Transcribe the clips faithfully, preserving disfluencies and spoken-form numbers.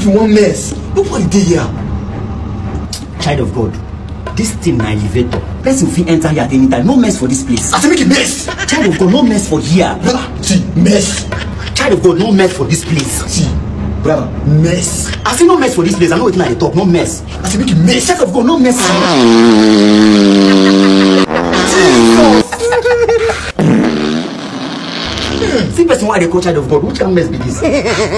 if you want mess, nobody dey here. Child of God, this thing na elevator. Person fit enter here at any time. No mess for this place. I say make it mess. Child of God, no mess for here. Brother, see, mess. Child of God, no mess for this place. See, brother, mess. I say no mess for this place. I know wetin I dey talk. No mess. I say make it mess. Child of God, no mess. See person why they call child of God. Which kind of mess be this?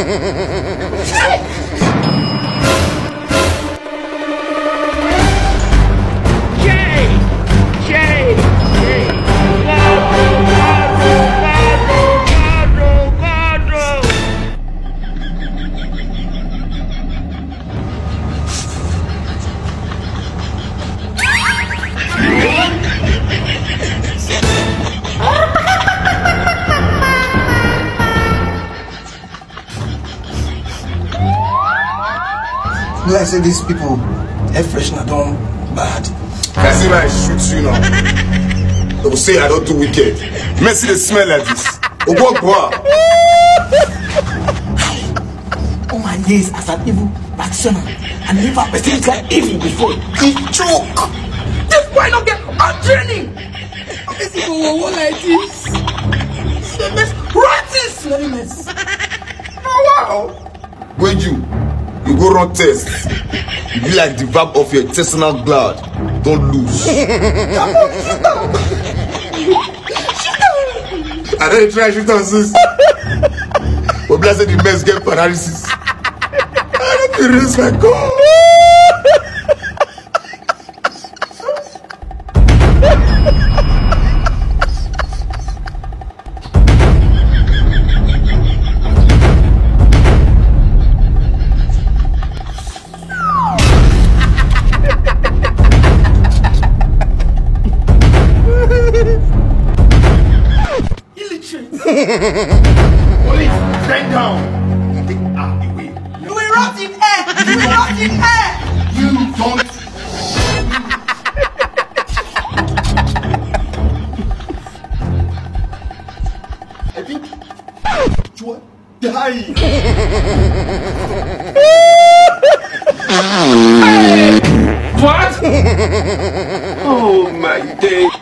No, I say these people, air freshener don't bad. I see my shoot you now. They will say I don't do wicked. You see the smell like this. Oh, what boy? All my days as an evil practitioner, I never perceived like evil before. He choke. This boy not get a training. This is a one like this. The mess, rats, very mess. Oh wow. When you, you go run test. You be like the valve of your intestinal gland. Don't lose. I don't try shoot on sis. But blessed the mess get paralysis. I don't erase my God. Police, stand down. Take out the way. You will rot in air. You will rot in air. You don't. I think you are dying. What? Oh my day.